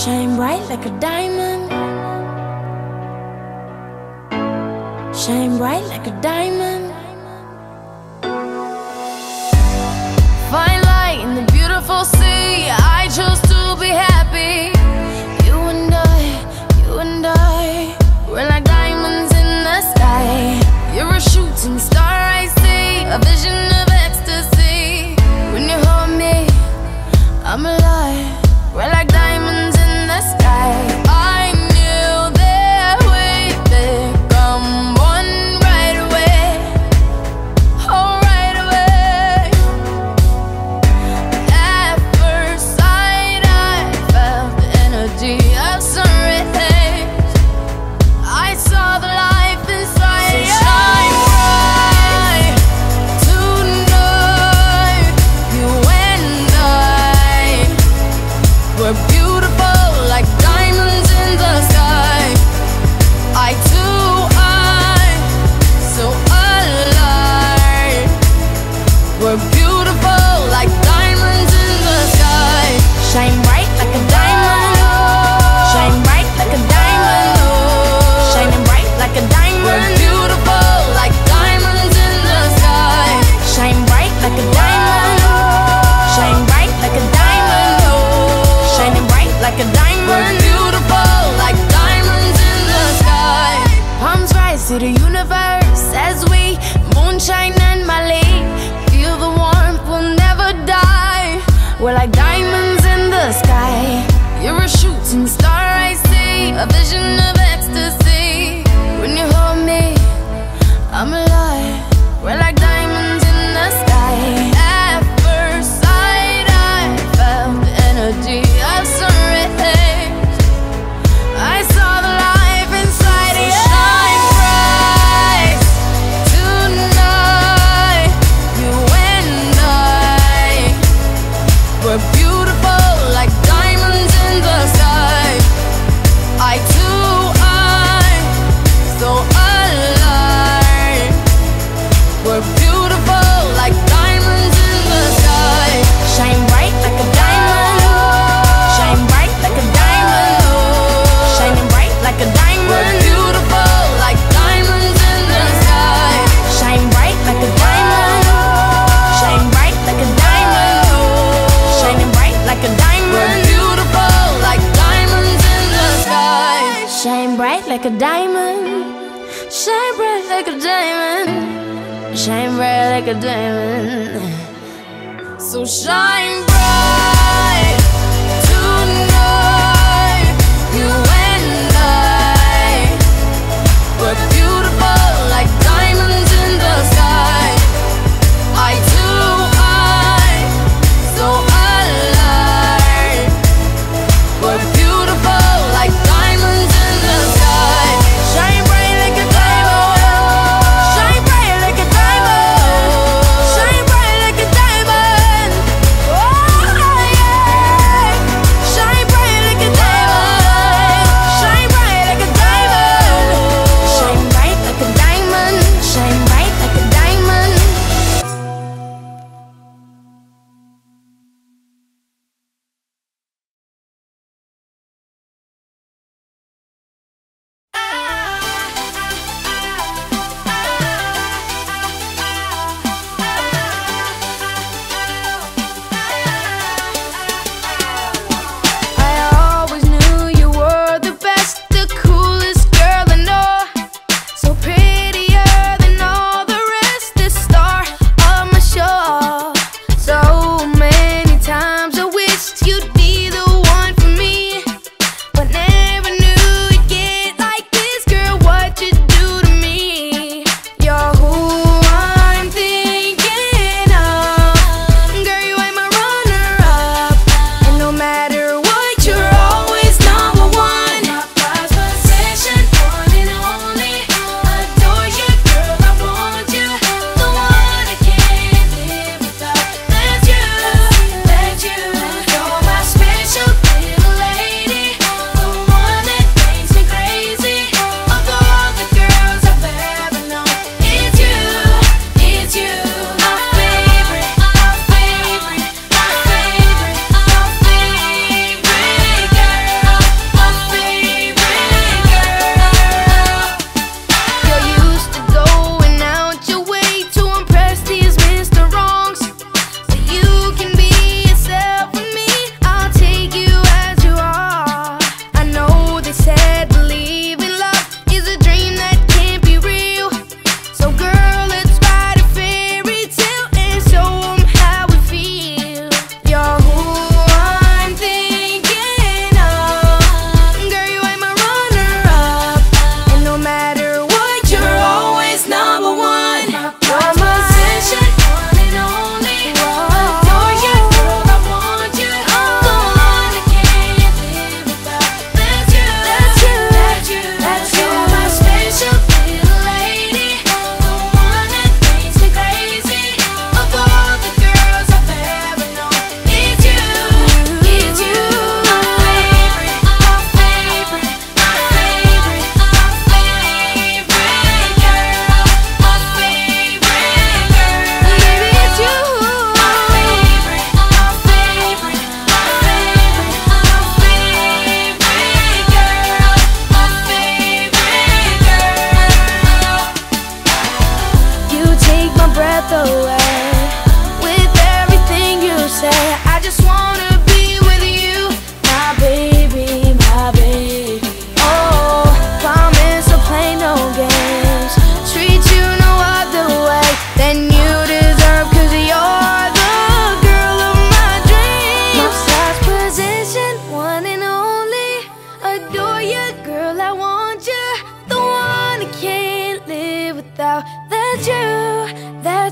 Shine bright like a diamond. Shine bright like a diamond. Fine light in the beautiful sea. I chose to be happy. You and I, we're like diamonds in the sky. You're a shooting star, I see, a vision of ecstasy. When you hold me, I'm alive. We're like diamonds in the sky. I knew that we'd become one right away. Oh, right away. At first sight, I felt the energy of sun rays. I saw the life inside you. So shine bright tonight. You and I, we're beautiful like diamonds in the sky. Eye to eye, so alive. We're beautiful like diamonds in the sky. Shine bright like a diamond. Shine bright like a diamond. Shining bright like a diamond. We're beautiful like diamonds in the sky. Shine bright like a diamond. Shine bright like a diamond. Shining bright like a diamond. We're beautiful like diamonds in the sky. Palms rise to the universe as we moonshine and Mali. Feel the warmth, we'll never die. We're like diamonds in the sky. You're a shooting star, I see, a vision of ecstasy. When you hold me, I'm alive. We're like diamonds in the sky. At first sight, I felt the energy of sun rays. I saw the life inside you. Shine bright tonight. You and I, we're beautiful like diamonds in the sky. Eye to eye, so alive. We're beautiful like diamonds in the sky. Shine bright like a diamond. Shine bright like a diamond. Shining bright like a diamond. We're beautiful like diamonds in the sky. Shine bright like a diamond. Shine bright like a diamond. Shining bright like a diamond. We're beautiful like diamonds in the sky. Shine bright like a diamond. Shine bright like a diamond. Shine bright like a diamond. So shine bright tonight. You and I, we're beautiful like diamonds in the sky. Eye to eye, so alive. We're beautiful like diamonds in the sky. Shine bright like a diamond. Shine bright like a diamond. Shine bright like a diamond. Oh.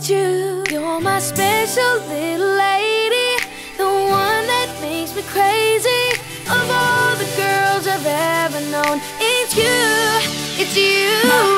about you. You're my special little lady, the one that makes me crazy. Of all the girls I've ever known, it's you, it's you.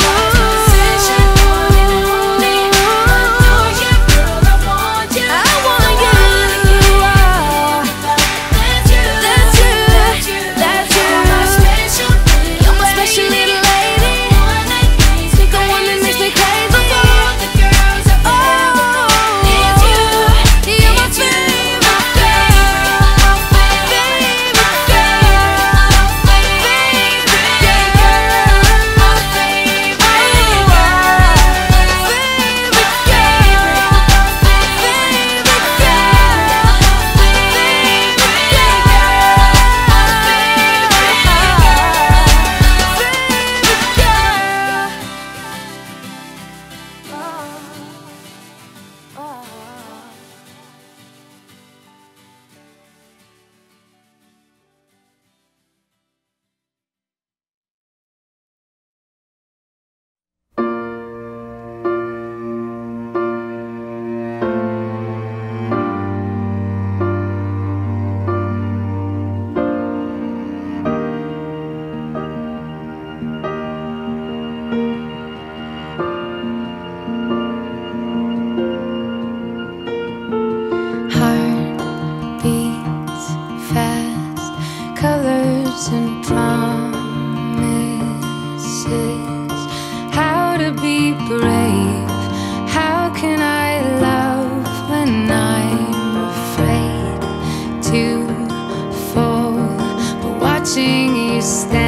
And promises, how to be brave, how can I love when I'm afraid to fall, but watching you stand